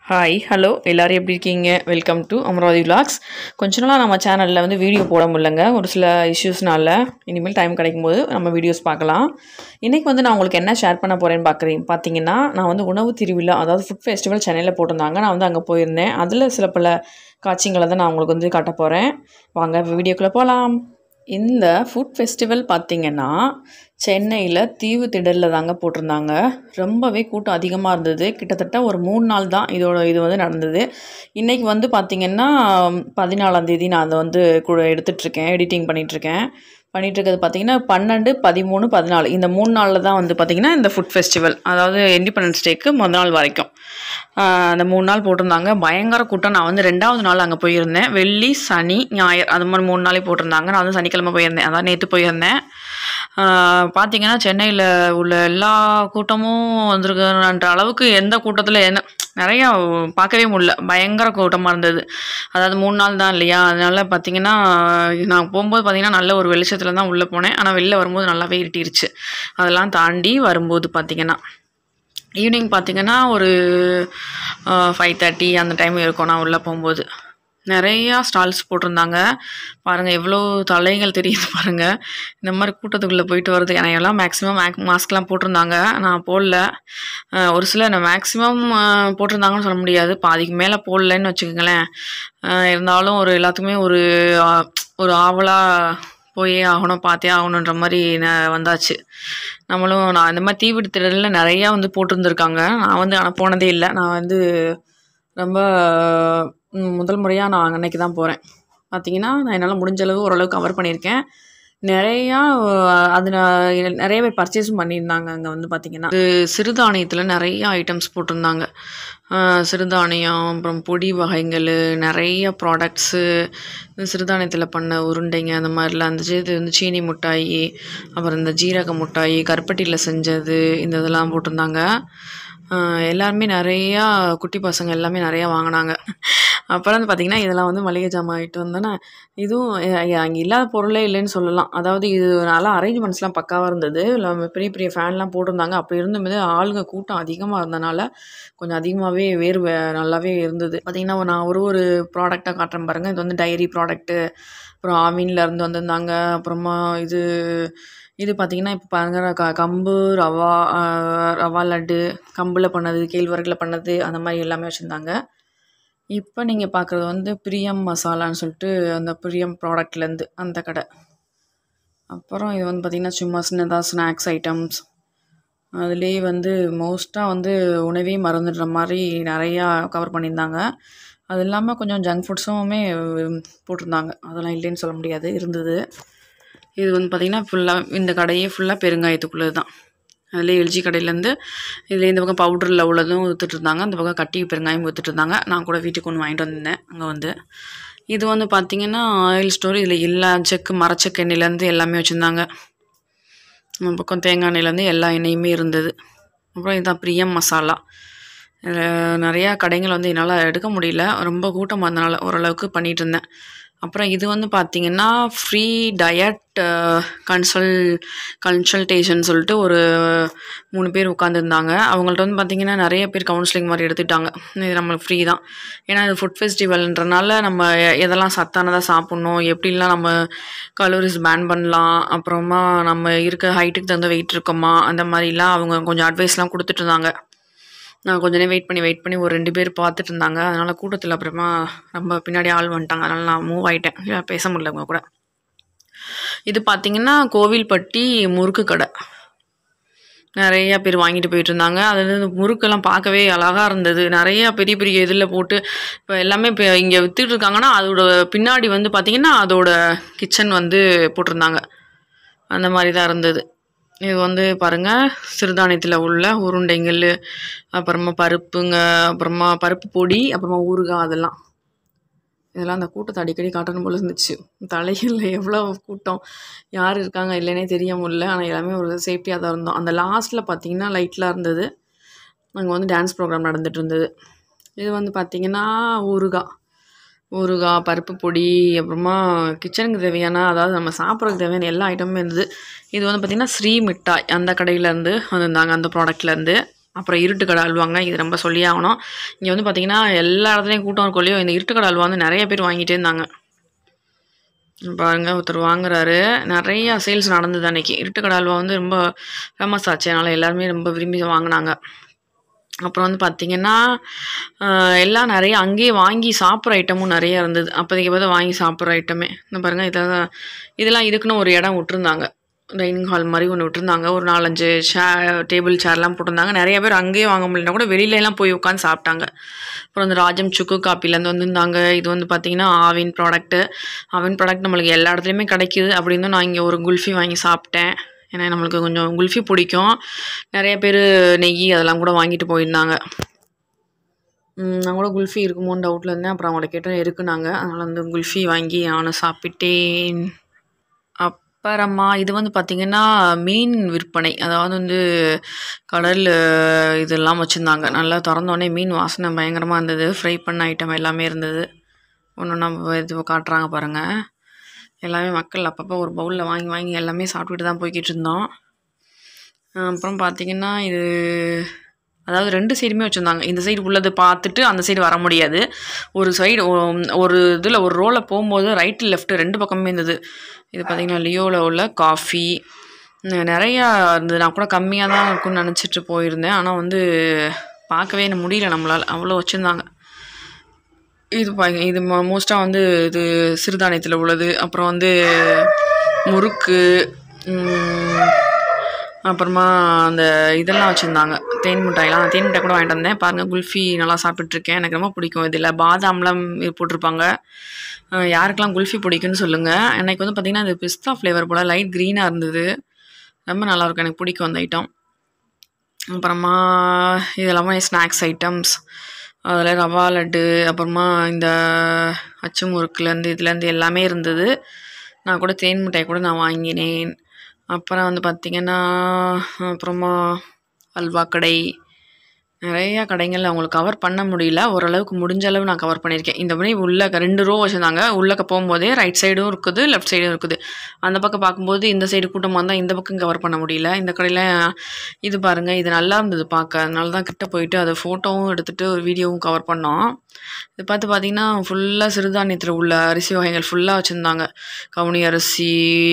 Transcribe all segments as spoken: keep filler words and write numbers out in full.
Hi hello எல்லோரும் எப்படி இருக்கீங்க? Welcome to Amaravathi vlogs. கொஞ்ச நாளாக நம்ம சேனலில் வந்து வீடியோ போட முடியலங்க, ஒரு சில இஷ்யூஸ்னால. இனிமேல் டைம் கிடைக்கும் போது நம்ம வீடியோஸ் பார்க்கலாம். இன்றைக்கி வந்து நான் உங்களுக்கு என்ன ஷேர் பண்ண போகிறேன்னு பார்க்குறீங்க பார்த்தீங்கன்னா, நான் வந்து உணவு திருவிழா, அதாவது ஃபுட் ஃபெஸ்டிவல் சென்னையில் போட்டிருந்தாங்க. நான் வந்து அங்கே போயிருந்தேன். அதில் சில பல காட்சிகளை தான் நான் உங்களுக்கு வந்து காட்ட போகிறேன். வாங்க வீடியோக்குள்ளே போகலாம். இந்த ஃபுட் ஃபெஸ்டிவல் பார்த்திங்கன்னா சென்னையில் தீவு திடலில் தாங்க போட்டிருந்தாங்க. ரொம்பவே கூட்டம் அதிகமாக இருந்தது. கிட்டத்தட்ட ஒரு மூணு நாள் தான் இதோட இது வந்து நடந்தது. இன்றைக்கி வந்து பார்த்திங்கன்னா பதினாலாந்தேதி நான் அதை வந்து கூட எடுத்துகிட்ருக்கேன், எடிட்டிங் பண்ணிகிட்ருக்கேன். பண்ணிகிட்ருக்கிறது பார்த்திங்கன்னா பன்னெண்டு பதிமூணு பதினாலு இந்த மூணு நாளில் தான் வந்து பார்த்திங்கன்னா இந்த ஃபுட் ஃபெஸ்டிவல், அதாவது இண்டிபெண்டன்ஸ் டேக்கு முதல் நாள் வரைக்கும் அந்த மூணு நாள் போட்டிருந்தாங்க. பயங்கர கூட்டம். நான் வந்து ரெண்டாவது நாள் அங்கே போயிருந்தேன். வெள்ளி சனி ஞாயிறு அது மாதிரி மூணு நாளே போட்டிருந்தாங்க. நான் வந்து சனிக்கிழமை போயிருந்தேன், அதான் நேற்று போயிருந்தேன். பார்த்திங்கன்னா சென்னையில் உள்ள எல்லா கூட்டமும் வந்திருக்குன்ற அளவுக்கு எந்த கூட்டத்தில் என்ன நிறையா பார்க்கவே முடியல. பயங்கர கூட்டமாக இருந்தது. அதாவது மூணு நாள் தான் இல்லையா, அதனால் பார்த்திங்கன்னா நான் போகும்போது பார்த்திங்கன்னா நல்ல ஒரு வெளிச்சத்தில் தான் உள்ளே போனேன். ஆனால் வெளில வரும்போது நல்லாவே இருட்டிருச்சு. அதெல்லாம் தாண்டி வரும்போது பார்த்திங்கன்னா ஈவினிங் பார்த்திங்கன்னா ஒரு ஃபைவ் தேர்ட்டி அந்த டைம் இருக்கும். நான் உள்ளே போகும்போது நிறையா ஸ்டால்ஸ் போட்டிருந்தாங்க. பாருங்கள் எவ்வளோ தலைகள் தெரியுது பாருங்கள். இந்த மாதிரி கூட்டத்துக்குள்ளே போயிட்டு வருது. ஏன்னா எல்லாம் மேக்ஸிமம் மேக் மாஸ்க்லாம் போட்டிருந்தாங்க. நான் போடல. ஒரு சில நான் மேக்ஸிமம் போட்டிருந்தாங்கன்னு சொல்ல முடியாது, பாதிக்கு மேலே போடலன்னு வச்சுக்கோங்களேன். இருந்தாலும் ஒரு எல்லாத்துக்குமே ஒரு ஒரு ஆவலாக போயே ஆகணும், பார்த்தே ஆகணுன்ற மாதிரி நான் வந்தாச்சு. நம்மளும் நான் இந்த மாதிரி தீவிர திடலில் நிறையா வந்து போட்டிருந்துருக்காங்க. நான் வந்து ஆனால் போனதே இல்லை. நான் வந்து ரொம்ப முதல் முறையாக நான் அன்னைக்கு தான் போகிறேன். பார்த்திங்கன்னா நான் என்னால் முடிஞ்ச அளவு ஓரளவுக்கு கவர் பண்ணியிருக்கேன். நிறையா அது நிறைய பேர் பர்ச்சேஸும் பண்ணியிருந்தாங்க. அங்கே வந்து பார்த்திங்கன்னா சிறுதானியத்தில் நிறைய ஐட்டம்ஸ் போட்டிருந்தாங்க. சிறுதானியம், அப்புறம் பொடி வகைகள், நிறைய ப்ராடக்ட்ஸு, சிறுதானியத்தில் பண்ண உருண்டைங்க அந்த மாதிரிலாம் இருந்துச்சு. இது வந்து சீனி மிட்டாயி, அப்புறம் இந்த ஜீரக மிட்டாயி, கருப்பட்டியில் செஞ்சது, இந்த இதெல்லாம் போட்டிருந்தாங்க. எல்லாருமே நிறையா குட்டி பசங்க எல்லாமே நிறையா வாங்கினாங்க. அப்புறம் வந்து பார்த்திங்கன்னா இதெல்லாம் வந்து மளிகை ஜாமான் ஆகிட்டு வந்தோன்னே இதுவும் அங்கே இல்லாத பொருளே இல்லைன்னு சொல்லலாம். அதாவது இது நல்லா அரேஞ்ச்மெண்ட்ஸ்லாம் பக்காவாக இருந்தது. இல்லை பெரிய பெரிய ஃபேன்லாம் போட்டிருந்தாங்க. அப்படி இருந்தபோது ஆளுங்க கூட்டம் அதிகமாக இருந்தனால கொஞ்சம் அதிகமாகவே வேறு நல்லாவே இருந்தது. பார்த்திங்கன்னா நான் ஒரு ஒரு ப்ராடக்டாக காட்டுறேன் பாருங்கள். இது வந்து டைரி ப்ராடக்ட்டு, அப்புறம் ஆமீனில் இருந்து வந்திருந்தாங்க. அப்புறமா இது இது பார்த்திங்கன்னா இப்போ பாருங்க க கம்பு ரவா ரவா லட்டு, கம்பில் பண்ணது, கேழ்வரகில் பண்ணது, அந்த மாதிரி எல்லாமே வச்சுருந்தாங்க. இப்போ நீங்கள் பார்க்குறது வந்து பிரியம் மசாலான்னு சொல்லிட்டு அந்த பிரியம் ப்ராடக்ட்லேருந்து அந்த கடை. அப்புறம் இது வந்து பார்த்திங்கன்னா சும்மா சின்னதாக ஸ்நாக்ஸ் ஐட்டம்ஸ், அதுலேயே வந்து மோஸ்ட்டாக வந்து உணவே மறந்துடுற மாதிரி நிறையா கவர் பண்ணியிருந்தாங்க. அது இல்லாமல் கொஞ்சம் ஜங்க் ஃபுட்ஸுமே போட்டிருந்தாங்க. அதெல்லாம் இல்லைன்னு சொல்ல முடியாது, இருந்தது. இது வந்து பார்த்திங்கன்னா ஃபுல்லாக இந்த கடையே ஃபுல்லாக பெருங்காயத்துக்குள்ளது தான். அதில் எல்ஜி கடையிலேருந்து இதில் இந்த பக்கம் பவுடரில் உள்ளதும் விற்றுட்ருந்தாங்க, அந்த பக்கம் கட்டி பெருங்காயம் விற்றுட்ருந்தாங்க. நான் கூட வீட்டுக்கு ஒன்று வாங்கிட்டு வந்திருந்தேன் அங்கே வந்து. இது வந்து பார்த்திங்கன்னா ஆயில் ஸ்டோர். இதில் எல்லா செக்கு மரச்செக்கு எண்ணெயிலேருந்து எல்லாமே வச்சுருந்தாங்க. நம்ம பக்கம் தேங்காய் எண்ணெயிலேருந்து எல்லா எண்ணெயுமே இருந்தது. அப்புறம் இதுதான் பிரியம் மசாலா. நிறையா கடைகள் வந்து என்னால் எடுக்க முடியல, ரொம்ப கூட்டமாக இருந்தனால ஓரளவுக்கு பண்ணிகிட்டு இருந்தேன். அப்புறம் இது வந்து பார்த்திங்கன்னா ஃப்ரீ டயட் கன்சல் கன்சல்டேஷன் சொல்லிட்டு ஒரு மூணு பேர் உட்காந்துருந்தாங்க. அவங்கள்ட்ட வந்து பார்த்திங்கன்னா நிறைய பேர் கவுன்சிலிங் மாதிரி எடுத்துக்கிட்டாங்க. இது நம்மளுக்கு ஃப்ரீ தான். ஏன்னா இது ஃபுட் ஃபெஸ்டிவல்ன்றனால நம்ம எதெல்லாம் சத்தானதாக சாப்பிட்ணும், எப்படிலாம் நம்ம கலோரிஸ் பேன் பண்ணலாம், அப்புறமா நம்ம இருக்க ஹைட்டுக்கு தகுந்த வெயிட் இருக்கோமா, அந்த மாதிரிலாம் அவங்க கொஞ்சம் அட்வைஸ்லாம் கொடுத்துட்டு இருந்தாங்க. நான் கொஞ்ச நேரம் வெயிட் பண்ணி வெயிட் பண்ணி ஒரு ரெண்டு பேர் பார்த்துட்டு இருந்தாங்க. அதனால் கூட்டத்தில் அப்புறமா ரொம்ப பின்னாடி ஆள் வந்துட்டாங்க. அதனால் நான் மூவ் ஆகிட்டேன், பேச முடியல அவங்க கூட. இது பார்த்திங்கன்னா கோவில்பட்டி முறுக்கு கடை. நிறையா பேர் வாங்கிட்டு போயிட்டு இருந்தாங்க. அது வந்து முறுக்கெல்லாம் பார்க்கவே அழகாக இருந்தது. நிறையா பெரிய பெரிய இதில் போட்டு இப்போ எல்லாமே இப்போ இங்கே விற்றுட்டு இருக்காங்கன்னா அதோட பின்னாடி வந்து பார்த்திங்கன்னா அதோட கிச்சன் வந்து போட்டிருந்தாங்க. அந்த மாதிரி தான் இருந்தது. இது வந்து பாருங்கள் சிறுதானியத்தில் உள்ள உருண்டைங்கள், அப்புறமா பருப்புங்க, அப்புறமா பருப்பு பொடி, அப்புறமா ஊறுகாய், அதெல்லாம் இதெல்லாம் அந்த கூட்டத்தை அடிக்கடி காட்டணும் போல் இருந்துச்சு. தலையில் எவ்வளோ கூட்டம், யார் இருக்காங்க இல்லைன்னே தெரிய முடியல. ஆனால் எல்லாமே ஒரு சேஃப்டியாக தான் இருந்தோம். அந்த லாஸ்ட்டில் பார்த்திங்கன்னா லைட்லாம் இருந்தது. அங்கே வந்து டான்ஸ் ப்ரோக்ராம் நடந்துகிட்டு இருந்தது. இது வந்து பார்த்திங்கன்னா ஊறுகாய் ஊறுகாய் பருப்பு பொடி, அப்புறமா கிச்சனுக்கு தேவையான, அதாவது நம்ம சாப்பிட்றதுக்கு தேவையான எல்லா ஐட்டமும் இருந்தது. இது வந்து பார்த்திங்கன்னா ஸ்ரீ மிட்டாய் அந்த கடையிலேருந்து வந்திருந்தாங்க, அந்த ப்ராடக்ட்லேருந்து. அப்புறம் இருட்டுக்கடை அல்வாங்க, இது ரொம்ப சொல்லியே ஆகணும். இங்கே வந்து பார்த்திங்கன்னா எல்லா இடத்துலையும் கூட்டம் இருக்கொல்லையோ, இந்த இருட்டுக்கடை அல்வா வந்து நிறைய பேர் வாங்கிட்டே இருந்தாங்க. பாருங்க ஒருத்தர் வாங்குறாரு. நிறையா சேல்ஸ் நடந்தது அன்றைக்கி. இருட்டுக்கடை அல்வா வந்து ரொம்ப ஃபேமஸ் ஆச்சு, அதனால் எல்லாருமே ரொம்ப விரும்பி வாங்கினாங்க. அப்புறம் வந்து பார்த்திங்கன்னா எல்லாம் நிறைய அங்கேயே வாங்கி சாப்பிட்ற ஐட்டமும் நிறையா இருந்தது. அப்போதைக்கு பார்த்தா வாங்கி சாப்பிட்ற ஐட்டமே இந்த பாருங்கள். இதெல்லாம் இதெல்லாம் இதுக்குன்னு ஒரு இடம் விட்டுருந்தாங்க, டைனிங் ஹால் மாதிரி ஒன்று விட்டுருந்தாங்க. ஒரு நாலஞ்சு சேர் டேபிள் சேர்லாம் போட்டிருந்தாங்க. நிறைய பேர் அங்கேயே வாங்க முடியலனா கூட வெளியிலலாம் போய் உட்காந்து சாப்பிட்டாங்க. அப்புறம் வந்து ராஜம் சுக்கு காப்பிலேருந்து வந்துருந்தாங்க. இது வந்து பார்த்திங்கன்னா ஆவின் ப்ராடக்ட்டு. ஆவின் ப்ராடக்ட் நம்மளுக்கு எல்லா இடத்துலையுமே கிடைக்கிது. அப்படின்னு நான் இங்கே ஒரு குல்ஃபி வாங்கி சாப்பிட்டேன். ஏன்னா நம்மளுக்கு கொஞ்சம் குல்ஃபி பிடிக்கும். நிறைய பேர் நெய் அதெல்லாம் கூட வாங்கிட்டு போயிருந்தாங்க. நான் கூட குல்ஃபி இருக்குமோன்னு டவுட்டில் இருந்தேன். அப்புறம் அவங்கள கேட்டேன், இருக்குனாங்க. அதனால் வந்து குல்ஃபி வாங்கி நானும் சாப்பிட்டேன். அப்புறமா இது வந்து பார்த்திங்கன்னா மீன் விற்பனை. அதாவது வந்து கடல் இதெல்லாம் வச்சுருந்தாங்க. நல்லா திறந்தோடனே மீன் வாசனை பயங்கரமாக இருந்தது. ஃப்ரை பண்ண ஐட்டம் எல்லாமே இருந்தது. ஒன்று ஒன்றா இது காட்டுறாங்க பாருங்கள். எல்லாமே மக்கள் அப்பப்போ ஒரு பவுலில் வாங்கி வாங்கி எல்லாமே சாப்பிட்டுட்டு தான் போய்கிட்டு இருந்தோம். அப்புறம் பார்த்திங்கன்னா இது அதாவது ரெண்டு சைடுமே வச்சுருந்தாங்க. இந்த சைடு உள்ளது பார்த்துட்டு அந்த சைடு வர முடியாது. ஒரு சைடு ஒரு இதில் ஒரு ரோவில் போகும்போது ரைட்டு லெஃப்ட்டு ரெண்டு பக்கமே இருந்தது. இது பார்த்திங்கன்னா லியோவில் உள்ள காஃபி நிறையா இருந்தது. நான் கூட கம்மியாக தான் இருக்கும்னு நினச்சிட்டு போயிருந்தேன். ஆனால் வந்து பார்க்கவே எனக்கு முடியல நம்மளால், அவ்வளோ வச்சுருந்தாங்க. இது பாருங்க, இது மோஸ்ட்டாக வந்து இது சிறுதானியத்தில் உள்ளது. அப்புறம் வந்து முறுக்கு, அப்புறமா அந்த இதெல்லாம் வச்சுருந்தாங்க, தேன் மிட்டாயெலாம். தேன் மிட்டாய் கூட வாங்கிட்டு வந்தேன். பாருங்கள் குல்ஃபி நல்லா சாப்பிட்டுட்ருக்கேன். எனக்கு ரொம்ப பிடிக்கும். இதில் பாதாம்லாம் போட்டிருப்பாங்க. யாருக்கெல்லாம் குல்ஃபி பிடிக்குன்னு சொல்லுங்கள். எனக்கு வந்து பார்த்திங்கன்னா அது பிஸ்தா ஃப்ளேவர் போல் லைட் க்ரீனாக இருந்தது. ரொம்ப நல்லாயிருக்கும், எனக்கு பிடிக்கும் அந்த ஐட்டம். அப்புறமா இதெல்லாமே ஸ்நாக்ஸ் ஐட்டம்ஸ். அதில் ரவா லட்டு, அப்புறமா இந்த அச்சு முறுக்குலேருந்து இதுலேருந்து எல்லாமே இருந்தது. நான் கூட தேன் மிட்டாய் கூட நான் வாங்கினேன். அப்புறம் வந்து பார்த்திங்கன்னா அப்புறமா அல்வா கடை, நிறையா கடைகள் அவங்களுக்கு கவர் பண்ண முடியல. ஓரளவுக்கு முடிஞ்ச அளவு நான் கவர் பண்ணியிருக்கேன். இந்த மாதிரி உள்ள ரெண்டு ரோ வச்சுருந்தாங்க. உள்ளக்க போகும்போதே ரைட் சைடும் இருக்குது, லெஃப்ட் சைடும் இருக்குது. அந்த பக்கம் பார்க்கும்போது இந்த சைடு கூட்டமாக இருந்தால் இந்த பக்கம் கவர் பண்ண முடியல. இந்த கடையில் இது பாருங்கள், இது நல்லா இருந்தது பார்க்க. அதனால தான் கிட்ட போயிட்டு அதை ஃபோட்டோவும் எடுத்துகிட்டு ஒரு வீடியோவும் கவர் பண்ணோம். இது பார்த்து பார்த்திங்கன்னா ஃபுல்லாக சிறுதானியத்தில் உள்ள அரிசி வகைகள் ஃபுல்லாக வச்சுருந்தாங்க. கவுனி அரிசி,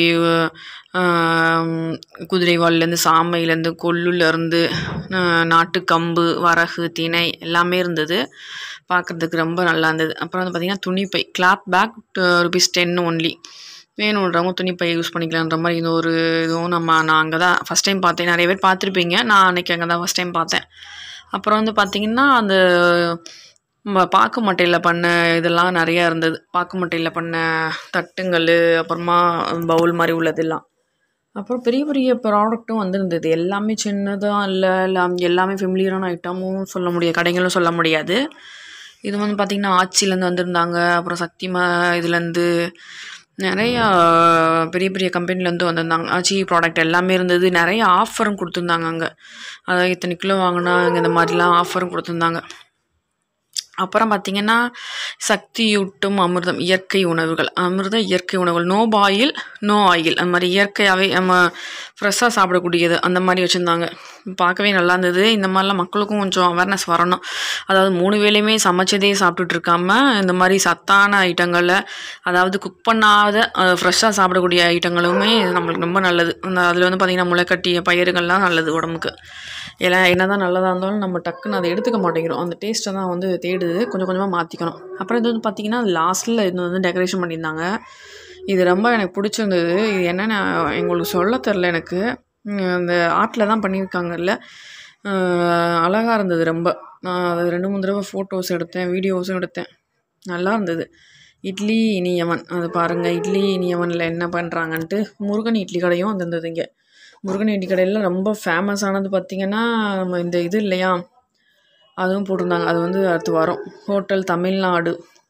குதிரைவால்லேருந்து, சாமையிலேருந்து, கொல்லுலேருந்து, நாட்டுக்கம்பு, வரகு, திணை எல்லாமே இருந்தது. பார்க்குறதுக்கு ரொம்ப நல்லா இருந்தது. அப்புறம் வந்து பார்த்திங்கன்னா துணிப்பை, cloth bag rupees ten only. வேணுன்றவங்க துணிப்பை யூஸ் பண்ணிக்கலான்ற மாதிரி இந்த ஒரு இதுவும் நம்ம நான் அங்கே தான் ஃபஸ்ட் டைம் பார்த்தேன். நிறைய பேர் பார்த்துருப்பீங்க, நான் அன்றைக்கி அங்கே தான் ஃபஸ்ட் டைம் பார்த்தேன். அப்புறம் வந்து பார்த்திங்கன்னா அந்த பாக்கு மட்டையில் பண்ண இதெல்லாம் நிறையா இருந்தது. பாக்கு மட்டையில் பண்ண தட்டுங்கள், அப்புறமா பவுல் மாதிரி உள்ளதெல்லாம். அப்புறம் பெரிய பெரிய ப்ராடக்ட்டும் வந்துருந்தது. எல்லாமே சின்னதாக இல்லை, எல்லாம் எல்லாமே ஃபெமிலியரான ஐட்டமும் சொல்ல முடியாது, கடைகளும் சொல்ல முடியாது. இது வந்து பார்த்திங்கன்னா ஆச்சிலேருந்து வந்திருந்தாங்க. அப்புறம் சக்திமா இதுலேருந்து நிறையா பெரிய பெரிய கம்பெனிலேருந்து வந்திருந்தாங்க. ஆச்சி ப்ராடக்ட் எல்லாமே இருந்தது. நிறைய ஆஃபரும் கொடுத்துருந்தாங்க அங்கே. அதாவது இத்தனை கிலோ வாங்கினா அங்கே இந்த மாதிரிலாம் ஆஃபரும் கொடுத்துருந்தாங்க. அப்புறம் பார்த்திங்கன்னா சக்தியூட்டும் அமிர்தம், இயற்கை உணவுகள், அமிர்தம் இயற்கை உணவுகள், நோ பாயில் நோ ஆயில், அந்த மாதிரி இயற்கையாகவே நம்ம ஃப்ரெஷ்ஷாக சாப்பிடக்கூடியது அந்த மாதிரி வச்சுருந்தாங்க. பார்க்கவே நல்லா இருந்தது. இந்த மாதிரிலாம் மக்களுக்கும் கொஞ்சம் அவேர்னஸ் வரணும். அதாவது மூணு வேளையுமே சமைச்சதே சாப்பிட்டுட்டு இருக்காமல் இந்த மாதிரி சத்தான ஐட்டங்களில், அதாவது குக் பண்ணாத ஃப்ரெஷ்ஷாக சாப்பிடக்கூடிய ஐட்டங்களுமே நம்மளுக்கு ரொம்ப நல்லது. அந்த அதில் வந்து பார்த்திங்கன்னா முளைக்கட்டிய பயிர்கள்லாம் நல்லது உடம்புக்கு. எல்லாம் என்ன தான் நல்லதாக இருந்தாலும் நம்ம டக்குன்னு அதை எடுத்துக்க மாட்டேங்கிறோம். அந்த டேஸ்ட்டை தான் வந்து தேடுது. கொஞ்சம் கொஞ்சமாக மாற்றிக்கணும். அப்புறம் இது வந்து பார்த்திங்கன்னா லாஸ்ட்டில் இது வந்து டெக்கரேஷன் பண்ணியிருந்தாங்க. இது ரொம்ப எனக்கு பிடிச்சிருந்தது. இது என்னென்ன எங்களுக்கு சொல்ல தெரில. எனக்கு அந்த ஆர்ட்டில் தான் பண்ணியிருக்காங்கல்ல, அழகாக இருந்தது ரொம்ப. நான் அதை ரெண்டு மூணு தடவை ஃபோட்டோஸ் எடுத்தேன், வீடியோஸும் எடுத்தேன். நல்லா இருந்தது. இட்லி இனியவன், அது பாருங்கள். இட்லி இனியவனில் என்ன பண்ணுறாங்கன்ட்டு முருகன் இட்லி கடையும் வந்துருந்தது. இங்கே முருகன் இட்லி கடையில் ரொம்ப ஃபேமஸானது பார்த்திங்கன்னா நம்ம இந்த இது இல்லையா, அதுவும் போட்டிருந்தாங்க. அது வந்து அடுத்து வரும், ஹோட்டல் தமிழ்நாடு.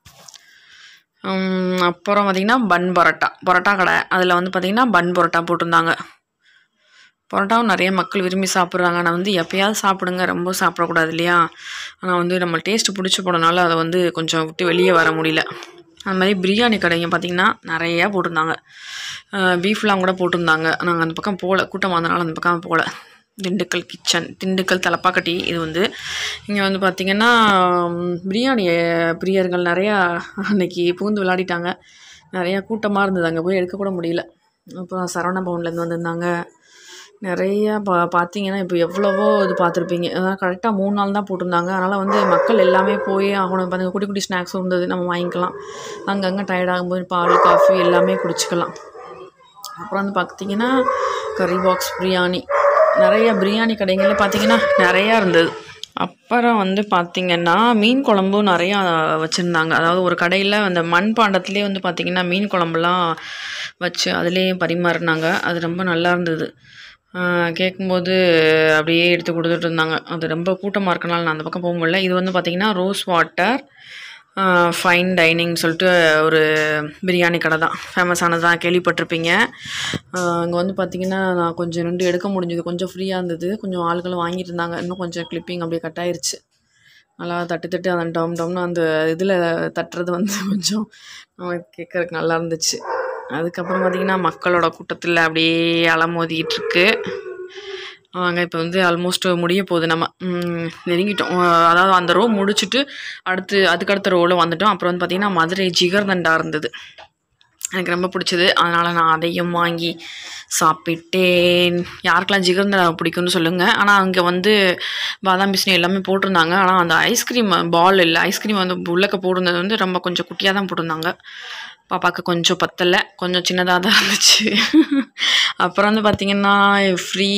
அப்புறம் பார்த்திங்கன்னா பன் பரோட்டா, பரோட்டா கடை. அதில் வந்து பார்த்திங்கன்னா பன் பரோட்டா போட்டிருந்தாங்க. பரோட்டாவும் நிறைய மக்கள் விரும்பி சாப்பிட்றாங்க. ஆனால் வந்து எப்போயாவது சாப்பிடுங்க, ரொம்ப சாப்பிடக்கூடாது இல்லையா. ஆனால் வந்து நம்ம டேஸ்ட்டு பிடிச்சி போனனால அதை வந்து கொஞ்சம் விட்டு வெளியே வர முடியல. அது மாதிரி பிரியாணி கடைங்க பார்த்திங்கன்னா நிறையா போட்டிருந்தாங்க. பீஃப்லாம் கூட போட்டிருந்தாங்க. நாங்கள் அந்த பக்கம் போகல, கூட்டமாக இருந்தனால அந்த பக்கம் போகல. திண்டுக்கல் கிச்சன், திண்டுக்கல் தலப்பாக்கட்டி. இது வந்து இங்கே வந்து பார்த்திங்கன்னா பிரியாணி பிரியர்கள் நிறையா அன்றைக்கி பூந்து விளையாடிட்டாங்க. நிறையா கூட்டமாக இருந்தது, அங்கே போய் எடுக்கக்கூட முடியல. அப்புறம் சரவண பவன்லேருந்து வந்திருந்தாங்க. நிறையா பா பார்த்தீங்கன்னா இப்போ எவ்வளவோ இது பார்த்துருப்பீங்க. அதான் கரெக்டாக மூணு நாள் தான் போட்டிருந்தாங்க. அதனால் வந்து மக்கள் எல்லாமே போய் ஆகணும். இப்போ அந்த குட்டி குட்டி ஸ்நாக்ஸும் இருந்தது, நம்ம வாங்கிக்கலாம். அங்கங்கே டயர்ட் ஆகும்போது பால் காஃபி எல்லாமே குடிச்சிக்கலாம். அப்புறம் வந்து பார்த்திங்கன்னா கறி பாக்ஸ் பிரியாணி, நிறையா பிரியாணி கடைகளில் பார்த்திங்கன்னா நிறையா இருந்தது. அப்புறம் வந்து பார்த்திங்கன்னா மீன் குழம்பும் நிறையா வச்சுருந்தாங்க. அதாவது ஒரு கடையில் அந்த மண் பாண்டத்துலேயே வந்து பார்த்திங்கன்னா மீன் குழம்புலாம் வச்சு அதிலே பரிமாறினாங்க. அது ரொம்ப நல்லா இருந்தது. கேட்கும்போது அப்படியே எடுத்து கொடுத்துட்டு இருந்தாங்க. அது ரொம்ப கூட்டமாக இருக்கனால நான் அந்த பக்கம் போக முடியல. இது வந்து பார்த்திங்கன்னா ரோஸ் வாட்டர் ஃபைன் டைனிங் சொல்லிட்டு ஒரு பிரியாணி கடை தான், ஃபேமஸானதான், கேள்விப்பட்டிருப்பீங்க. அங்கே வந்து பார்த்திங்கன்னா நான் கொஞ்சம் ரெண்டு எடுக்க முடிஞ்சது, கொஞ்சம் ஃப்ரீயாக இருந்தது. கொஞ்சம் ஆள்களும் வாங்கிட்டு இருந்தாங்க. இன்னும் கொஞ்சம் கிளிப்பிங் அப்படியே கட் ஆயிடுச்சு. நல்லா தட்டு தட்டு அந்த டம் டம்னு அந்த இதில் தட்டுறது வந்து கொஞ்சம் கேட்குறதுக்கு நல்லா இருந்துச்சு. அதுக்கப்புறம் பார்த்திங்கன்னா மக்களோட கூட்டத்தில் அப்படியே அலமோதிக்கிட்டு இருக்கு. வாங்க இப்போ வந்து ஆல்மோஸ்ட் முடிய போகுது, நம்ம நெருங்கிட்டோம். அதாவது அந்த ரோ முடிச்சுட்டு அடுத்து அதுக்கடுத்த ரோவில் வந்துட்டோம். அப்புறம் வந்து பார்த்திங்கன்னா மதுரை ஜிகர்தண்டா இருந்தது, எனக்கு ரொம்ப பிடிச்சது. அதனால் நான் அதையும் வாங்கி சாப்பிட்டேன். யாருக்கெல்லாம் ஜிகர்தண்டா பிடிக்கும்னு சொல்லுங்கள். ஆனால் அங்கே வந்து பாதாம் பிஸ்னி எல்லாமே போட்டிருந்தாங்க. ஆனால் அந்த ஐஸ்கிரீம் பால் இல்லை, ஐஸ்கிரீம் வந்து உள்ளக்க போட்டிருந்தது வந்து ரொம்ப கொஞ்சம் குட்டியாக தான் போட்டிருந்தாங்க. பாப்பாவுக்கு கொஞ்சம் பத்தலை, கொஞ்சம் சின்னதாக தான் இருந்துச்சு. அப்புறம் வந்து பார்த்திங்கன்னா ஃப்ரீ,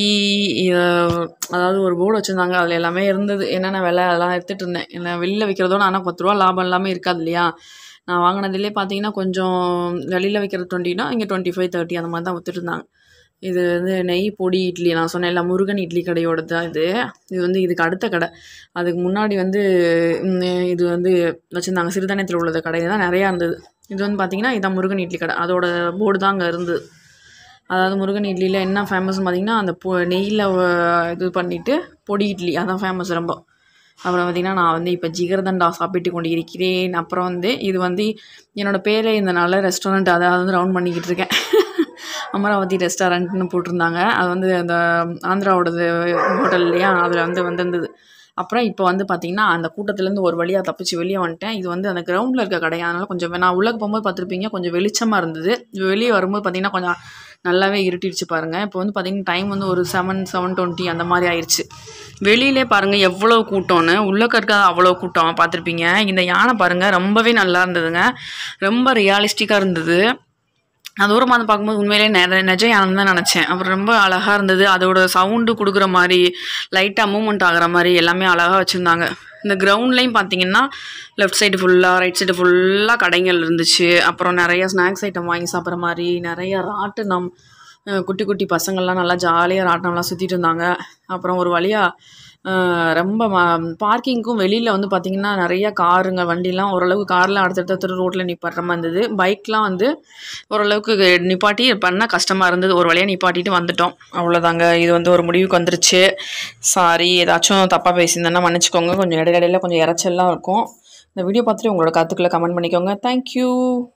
அதாவது ஒரு போர்டு வச்சுருந்தாங்க, அதில் எல்லாமே இருந்தது, என்னென்ன விலை அதெல்லாம் எடுத்துகிட்டு இருந்தேன். என்ன வெளியில் விற்கிறதோட ஆனால் பத்து ரூபா லாபம் எல்லாமே இருக்காது இல்லையா. நான் வாங்கினதுலேயே பார்த்திங்கன்னா கொஞ்சம் வெளியில் விற்கிறது டுவெண்ட்டினா இங்கே டுவெண்ட்டி ஃபைவ் தேர்ட்டி அந்த மாதிரி தான் விற்றுட்டு இருந்தாங்க. இது வந்து நெய் பொடி இட்லி, நான் சொன்னேன் இல்லை முருகன் இட்லி கடையோட தான் இது. இது வந்து இதுக்கு அடுத்த கடை. அதுக்கு முன்னாடி வந்து இது வந்து வச்சுருந்தாங்க, சிறுதானியத்தில் உள்ளது கடை தான் நிறையா இருந்தது. இது வந்து பார்த்திங்கன்னா இதான் முருகன் இட்லி கடை, அதோட போர்டு தான் அங்கே இருந்தது. அதாவது முருகன் இட்லியில் என்ன ஃபேமஸ்ன்னு பார்த்திங்கன்னா அந்த பொ நெய்யில் இது பண்ணிவிட்டு பொடி இட்லி, அதான் ஃபேமஸ் ரொம்ப. அப்புறம் பார்த்திங்கன்னா நான் வந்து இப்போ ஜிகர்தண்டா சாப்பிட்டு கொண்டு இருக்கிறேன். அப்புறம் வந்து இது வந்து என்னோடய பேரே இந்த நல்ல ரெஸ்டாரண்ட், அதை வந்து ரவுண்ட் பண்ணிக்கிட்டு இருக்கேன். அமராவதி ரெஸ்டாரண்ட்னு போட்டிருந்தாங்க. அது வந்து அந்த ஆந்திராவோடது ஹோட்டல் இல்லையா, அதில் வந்து வந்திருந்தது. அப்புறம் இப்போ வந்து பார்த்திங்கன்னா அந்த கூட்டத்துலேருந்து ஒரு வழியாக தப்பிச்சு வெளியே வந்துட்டேன். இது வந்து அந்த கிரவுண்டில் இருக்க கடை, அதனால் கொஞ்சம் நான் உள்ளே போகும்போது பார்த்துருப்பீங்க கொஞ்சம் வெளிச்சமாக இருந்தது. வெளியே வரும்போது பார்த்திங்கன்னா கொஞ்சம் நல்லாவே இருட்டிடுச்சு பாருங்கள். இப்போ வந்து பார்த்திங்கன்னா டைம் வந்து ஒரு செவன் செவன் டுவெண்ட்டி அந்த மாதிரி ஆயிடுச்சு. வெளியிலே பாருங்கள் எவ்வளோ கூட்டம்னு, உள்ளக்க இருக்காது அவ்வளோ கூட்டம் பார்த்துருப்பீங்க. இந்த யானை பாருங்கள் ரொம்பவே நல்லா இருந்ததுங்க, ரொம்ப ரியாலிஸ்டிக்காக இருந்தது. நான் தூரமாக வந்து பார்க்கும்போது உண்மையிலே நெ நெஜ யானை தான் நினச்சேன். அப்புறம் ரொம்ப அழகாக இருந்தது, அதோட சவுண்டு கொடுக்குற மாதிரி லைட்டாக மூவ்மெண்ட் ஆகிற மாதிரி எல்லாமே அழகாக வச்சுருந்தாங்க. இந்த கிரவுண்ட்லேயும் பார்த்திங்கன்னா லெஃப்ட் சைடு ஃபுல்லாக ரைட் சைடு ஃபுல்லாக கடைகள் இருந்துச்சு. அப்புறம் நிறையா ஸ்நாக்ஸ் ஐட்டம் வாங்கி சாப்பிட்ற மாதிரி நிறையா ராட்டினம், குட்டி குட்டி பசங்கள்லாம் நல்லா ஜாலியாக ராட்டினம்லாம் சுற்றிட்டு இருந்தாங்க. அப்புறம் ஒரு வழியாக ரொம்ப பார்க்கிங்க்கும் வெளியில் வந்து பார்த்திங்கன்னா நிறையா காருங்க வண்டிலாம் ஓரளவுக்கு கார்லாம் அடுத்தடுத்த ரோட்டில் நிப்பாட்டுற மாதிரி இருந்தது. பைக்லாம் வந்து ஓரளவுக்கு நிப்பாட்டி பண்ணால் கஷ்டமாக இருந்தது. ஒரு வழியாக நிப்பாட்டிட்டு வந்துட்டோம், அவ்வளோதாங்க. இது வந்து ஒரு முடிவுக்கு வந்துருச்சு. சாரி, ஏதாச்சும் தப்பாக பேசியிருந்தேன்னா மன்னிச்சிக்கோங்க. கொஞ்சம் இடையிடையில் கொஞ்சம் இறைச்சல்லாம் இருக்கும். இந்த வீடியோ பார்த்துட்டு உங்களோட கருத்துக்களை கமெண்ட் பண்ணிக்கோங்க. தேங்க்யூ.